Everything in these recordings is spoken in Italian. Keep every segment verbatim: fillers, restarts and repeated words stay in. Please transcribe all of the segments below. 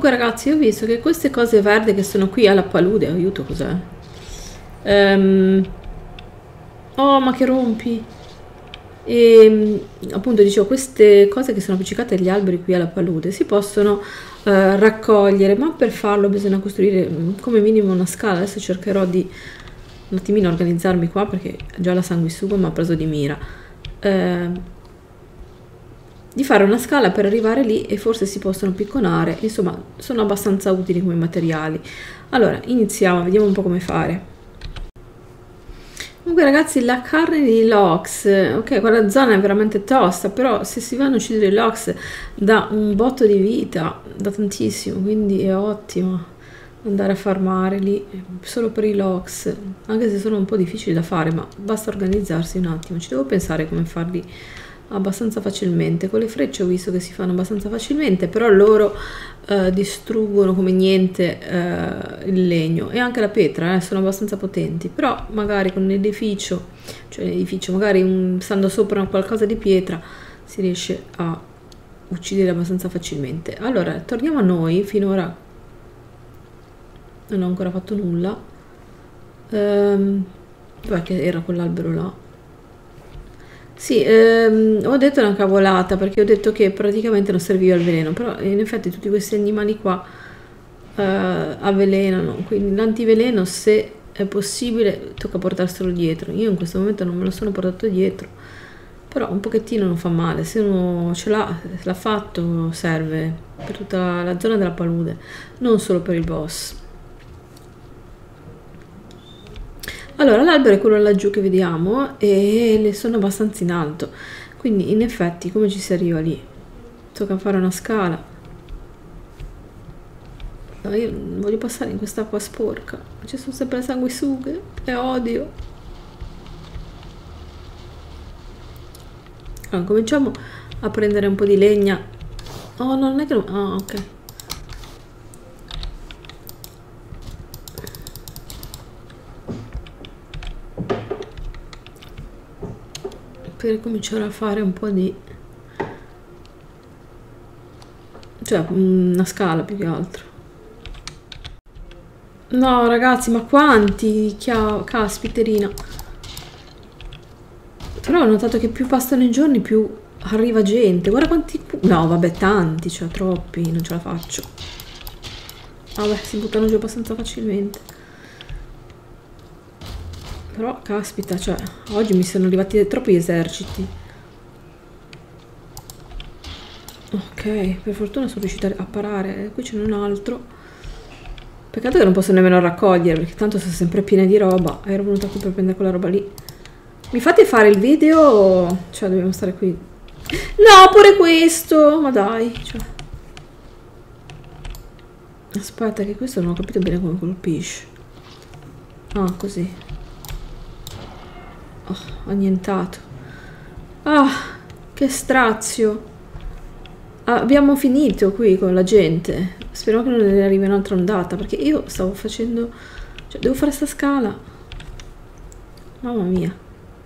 Comunque ragazzi, io ho visto che queste cose verdi che sono qui alla palude, aiuto, cos'è? Um, oh, ma che rompi! E appunto dicevo, queste cose che sono appiccicate agli alberi qui alla palude si possono uh, raccogliere, ma per farlo bisogna costruire come minimo una scala. Adesso cercherò di un attimino organizzarmi qua, perché già la sanguisuga mi ha preso di mira. Uh, di fare una scala per arrivare lì, e forse si possono picconare, insomma sono abbastanza utili come materiali. Allora iniziamo, vediamo un po' come fare. Comunque ragazzi, la carne di Lox, ok, quella zona è veramente tosta, però se si vanno a uccidere Lox dà un botto di vita, da tantissimo, quindi è ottimo andare a farmare lì solo per i Lox, anche se sono un po' difficili da fare, ma basta organizzarsi un attimo. Ci devo pensare come farli abbastanza facilmente. Con le frecce ho visto che si fanno abbastanza facilmente, però loro eh, distruggono come niente eh, il legno, e anche la pietra, eh, sono abbastanza potenti, però magari con l'edificio, cioè l'edificio, magari un, stando sopra qualcosa di pietra, si riesce a uccidere abbastanza facilmente. Allora torniamo a noi. Finora non ho ancora fatto nulla. ehm, dov'è che era quell'albero là? Sì, ehm, ho detto una cavolata, perché ho detto che praticamente non serviva il veleno, però in effetti tutti questi animali qua eh, avvelenano, quindi l'antiveleno, se è possibile, tocca portarselo dietro. Io in questo momento non me lo sono portato dietro, però un pochettino non fa male, se uno ce l'ha, l'ha fatto, serve per tutta la zona della palude, non solo per il boss. Allora, l'albero è quello laggiù che vediamo, e le sono abbastanza in alto, quindi in effetti come ci si arriva lì? Tocca fare una scala. No, io non voglio passare in quest'acqua sporca, ci sono sempre le sanguisughe, le odio. Allora, cominciamo a prendere un po' di legna. Oh, no, non è che... Ah, oh, ok. Per cominciare a fare un po' di, cioè una scala più che altro. No ragazzi, ma quanti? Caspiterina. Però ho notato che più passano i giorni più arriva gente. Guarda quanti... No vabbè, tanti, cioè troppi, non ce la faccio. Vabbè, si buttano giù abbastanza facilmente. Però caspita, cioè oggi mi sono arrivati troppi eserciti. Ok, per fortuna sono riuscita a parare. Qui ce n'è un altro. Peccato che non posso nemmeno raccogliere, perché tanto sono sempre piena di roba. Ero venuta qui per prendere quella roba lì. Mi fate fare il video? Cioè dobbiamo stare qui. No, pure questo. Ma dai, cioè. Aspetta, che questo non ho capito bene come colpisce. Ah, così. Oh, annientato. Ah, che strazio. Ah, abbiamo finito qui con la gente. Speriamo che non ne arrivi un'altra ondata, perché io stavo facendo, cioè devo fare sta scala. Mamma mia.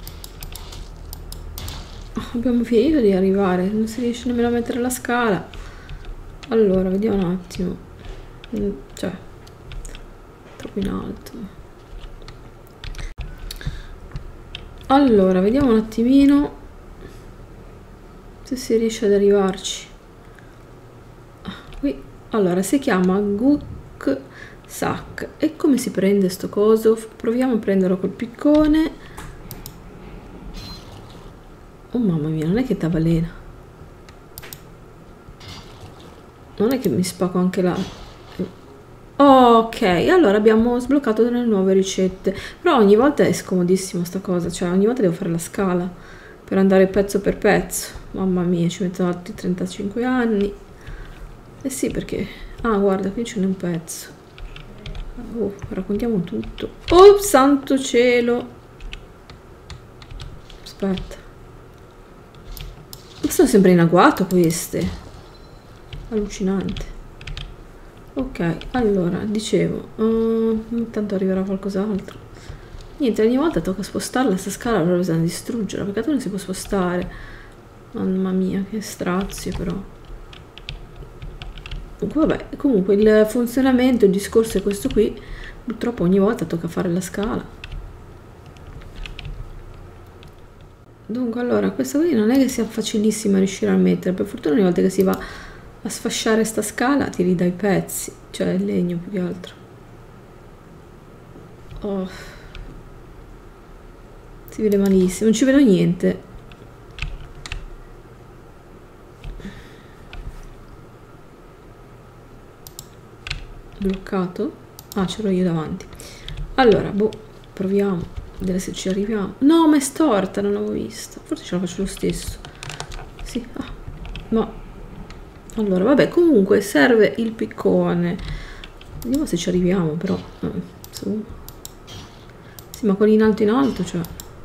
Oh, abbiamo finito di arrivare, non si riesce nemmeno a mettere la scala. Allora vediamo un attimo. Cioè troppo in alto. Allora, vediamo un attimino se si riesce ad arrivarci. Qui, allora, si chiama Guk Sack. E come si prende sto coso? Proviamo a prenderlo col piccone. Oh mamma mia, non è che t'avvelena. Non è che mi spacco anche la... Ok, allora abbiamo sbloccato delle nuove ricette, però ogni volta è scomodissimo sta cosa, cioè ogni volta devo fare la scala per andare pezzo per pezzo. Mamma mia, ci mettono altri trentacinque anni. Eh sì, perché... Ah, guarda, qui ce n'è un pezzo. Oh, raccontiamo tutto. Oh, santo cielo. Aspetta. Ma sono sempre in agguato queste. Allucinante. Ok, allora, dicevo, uh, intanto arriverà qualcos'altro. Niente, ogni volta tocca spostarla, questa scala allora bisogna distruggerla, perché tu non si può spostare. Mamma mia, che strazio però. vabbè, comunque il funzionamento, il discorso è questo qui. Purtroppo ogni volta tocca fare la scala. Dunque, allora, questa qui non è che sia facilissima riuscire a mettere. Per fortuna ogni volta che si va a sfasciare sta scala ti ridà i pezzi, cioè il legno più che altro. Oh. Si vede malissimo, non ci vedo niente. Bloccato? Ah, ce l'ho io davanti. Allora, boh, proviamo a vedere se ci arriviamo. No, ma è storta, non l'avevo vista. Forse ce la faccio lo stesso. Sì, ah, no. Allora, vabbè, comunque serve il piccone. Vediamo se ci arriviamo, però. Insomma. Sì, ma quelli in alto in alto, cioè.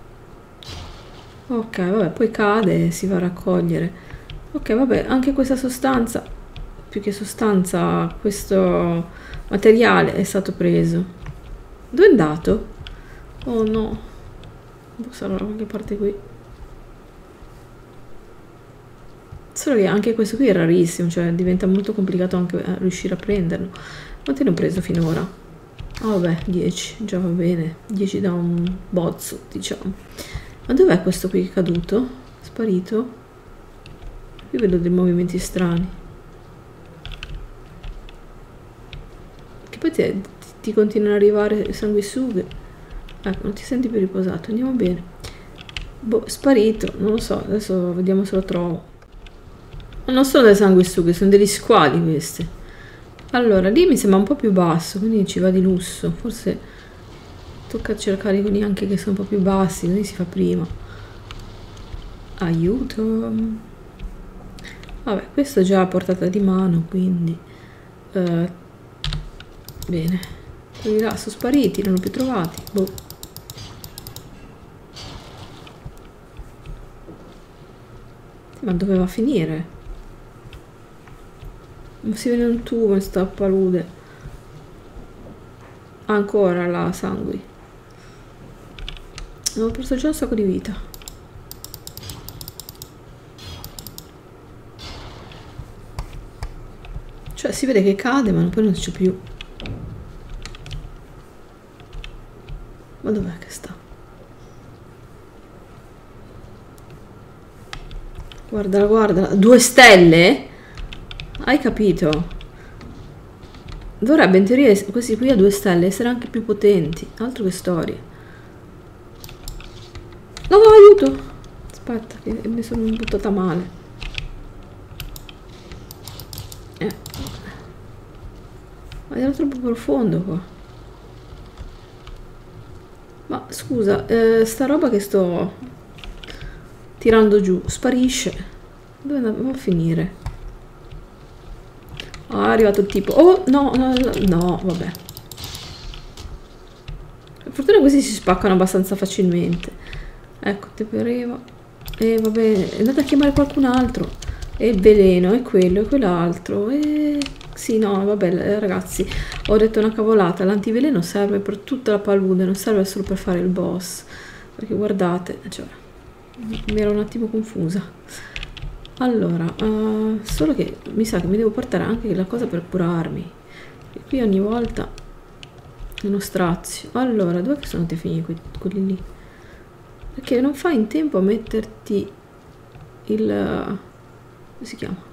Ok, vabbè, poi cade e si va a raccogliere. Ok, vabbè, anche questa sostanza, più che sostanza, questo materiale è stato preso. Dove è andato? Oh no. Sarà da qualche parte qui. Solo che anche questo qui è rarissimo, cioè diventa molto complicato anche riuscire a prenderlo. Quanti ne ho preso finora? Ah, vabbè, dieci, già va bene. dieci da un bozzo, diciamo. Ma dov'è questo qui che è caduto? Sparito? Io vedo dei movimenti strani. Che poi ti, ti, ti continuano ad arrivare sanguisughe. Ecco, non ti senti più riposato. Andiamo bene. Boh, sparito. Non lo so. Adesso vediamo se lo trovo. Ma non sono delle sanguisughe, sono degli squali questi. Allora, lì mi sembra un po' più basso, quindi ci va di lusso. Forse tocca cercare quelli anche che sono un po' più bassi, così si fa prima. Aiuto. Vabbè, questo è già a portata di mano, quindi uh, bene. Quelli là sono spariti, non li ho più trovati. Boh. Ma dove va a finire? Non si vede un tubo in sta palude. Ancora la sangue. Ho perso già un sacco di vita. Cioè si vede che cade ma poi non c'è più. Ma dov'è che sta? Guardala, guardala. Due stelle? Hai capito? Dovrebbe in teoria questi qui a due stelle essere anche più potenti. Altro che storie. No, no, aiuto! Aspetta, che mi sono buttata male. Eh. Ma era troppo profondo qua. Ma scusa, eh, sta roba che sto tirando giù sparisce. Dove va a finire? Ah, è arrivato il tipo. Oh, no, no, no, vabbè. Per fortuna questi si spaccano abbastanza facilmente. Ecco, te pareva. E vabbè, è andata a chiamare qualcun altro. E il veleno, e quello, e quell'altro. E sì, no, vabbè, ragazzi, ho detto una cavolata. L'antiveleno serve per tutta la palude, non serve solo per fare il boss. Perché guardate, cioè, mi ero un attimo confusa. Allora, uh, solo che mi sa che mi devo portare anche la cosa per curarmi. E qui ogni volta è uno strazio. Allora, dove che sono andati a finire quelli lì? Perché non fai in tempo a metterti il... come si chiama?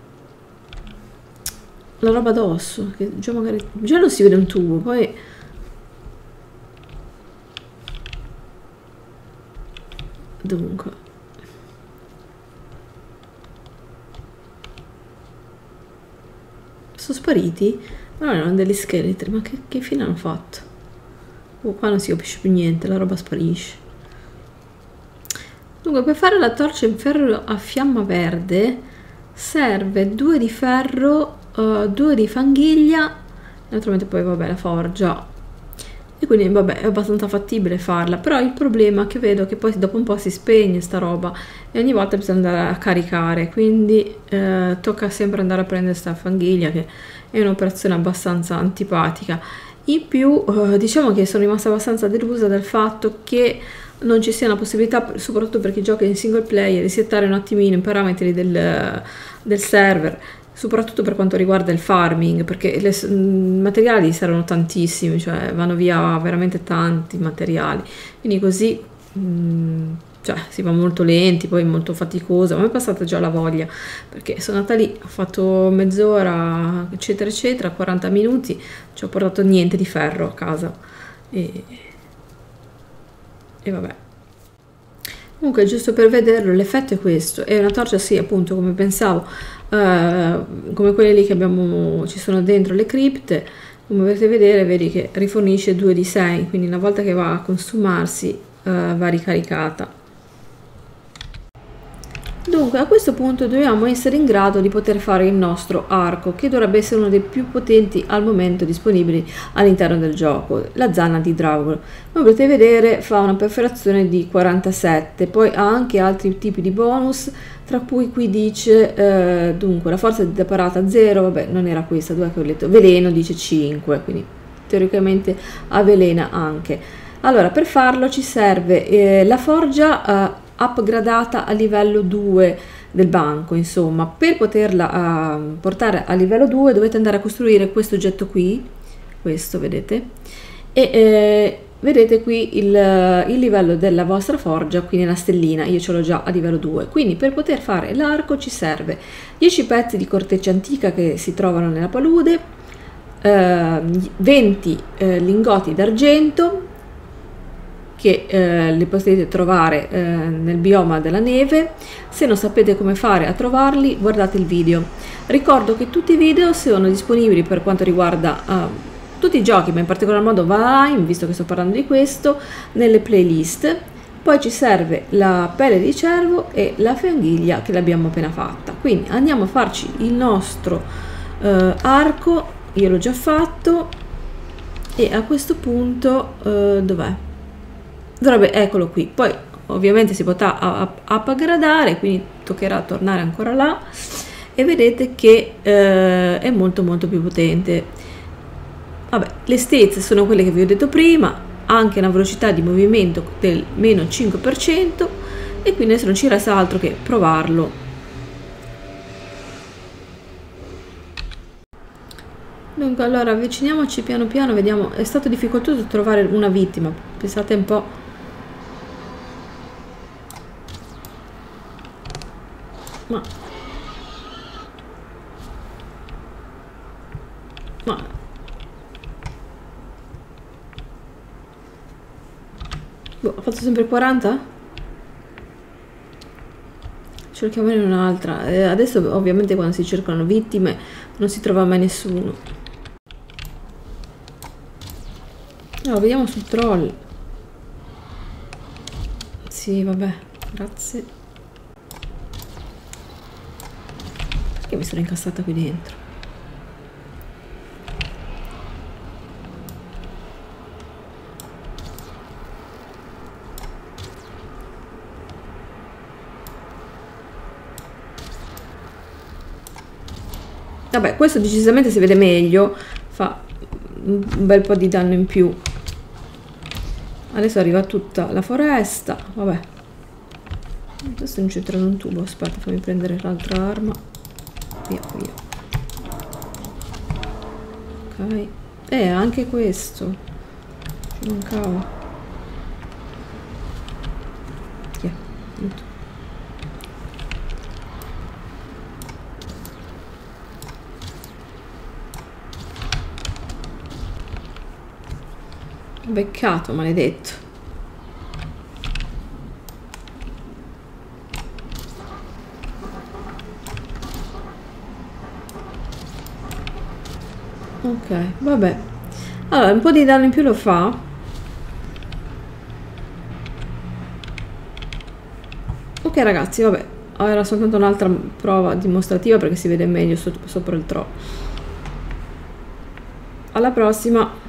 La roba addosso, che già magari... già non si vede un tubo, poi... Dunque... sono spariti? Ma non erano degli scheletri, ma che, che fine hanno fatto? Oh, qua non si capisce più niente, la roba sparisce. Dunque, per fare la torcia in ferro a fiamma verde serve due di ferro, uh, due di fanghiglia, naturalmente poi vabbè la forgia. E quindi vabbè è abbastanza fattibile farla, però il problema è che vedo che poi dopo un po' si spegne sta roba e ogni volta bisogna andare a caricare, quindi eh, tocca sempre andare a prendere sta fanghiglia, che è un'operazione abbastanza antipatica. In più eh, diciamo che sono rimasta abbastanza delusa dal fatto che non ci sia una possibilità, soprattutto per chi gioca in single player, di settare un attimino i parametri del, del server soprattutto per quanto riguarda il farming, perché i materiali saranno tantissimi, cioè vanno via veramente tanti materiali, quindi così mh, cioè, si va molto lenti, poi molto faticoso. A me è passata già la voglia, perché sono andata lì, ho fatto mezz'ora, eccetera, eccetera, quaranta minuti, ci ho portato niente di ferro a casa e, e vabbè. Comunque, giusto per vederlo, l'effetto è questo, è una torcia, sì, appunto, come pensavo, eh, come quelle lì che abbiamo, ci sono dentro le cripte. Come potete vedere, vedi che rifornisce due di sei, quindi una volta che va a consumarsi, eh, va ricaricata. Dunque, a questo punto dobbiamo essere in grado di poter fare il nostro arco, che dovrebbe essere uno dei più potenti al momento disponibili all'interno del gioco, la zanna di Draugr. Come potete vedere, fa una perforazione di quarantasette, poi ha anche altri tipi di bonus, tra cui qui dice, eh, dunque, la forza di parata zero, vabbè, non era questa, dove ho letto, veleno dice cinque, quindi teoricamente avvelena anche. Allora, per farlo ci serve eh, la forgia eh, upgradata a livello due del banco. Insomma, per poterla uh, portare a livello due dovete andare a costruire questo oggetto qui, questo vedete, e eh, vedete qui il, il livello della vostra forgia qui nella stellina. Io ce l'ho già a livello due, quindi per poter fare l'arco ci serve dieci pezzi di corteccia antica che si trovano nella palude, eh, venti eh, lingotti d'argento che eh, li potete trovare eh, nel bioma della neve. Se non sapete come fare a trovarli, guardate il video. Ricordo che tutti i video sono disponibili per quanto riguarda uh, tutti i giochi, ma in particolar modo Valheim, visto che sto parlando di questo, nelle playlist. Poi ci serve la pelle di cervo e la fianghiglia che l'abbiamo appena fatta. Quindi andiamo a farci il nostro uh, arco. Io l'ho già fatto e a questo punto uh, dov'è? Dovrebbe, eccolo qui. Poi ovviamente si potrà upgradare, quindi toccherà tornare ancora là e vedete che eh, è molto molto più potente. Vabbè, le stezze sono quelle che vi ho detto prima, anche una velocità di movimento del meno cinque per cento, e quindi adesso non ci resta altro che provarlo. Dunque, allora avviciniamoci piano piano, vediamo. È stato difficoltoso trovare una vittima, pensate un po'. Ma ma boh, ho fatto sempre quaranta? Cerchiamone un'altra. Eh, adesso ovviamente quando si cercano vittime non si trova mai nessuno. No, vediamo sul troll. Sì, vabbè, grazie. Perché mi sono incastrata qui dentro? Vabbè, questo decisamente si vede meglio, fa un bel po' di danno in più. Adesso arriva tutta la foresta, vabbè. Adesso non c'entra un tubo, aspetta, fammi prendere l'altra arma. Via, via. Ok. Eh, anche questo. Ci mancava. Via. Beccato, maledetto. Ok, vabbè. Allora, un po' di danno in più lo fa. Ok ragazzi, vabbè. Era soltanto un'altra prova dimostrativa perché si vede meglio sopra il tro. Alla prossima.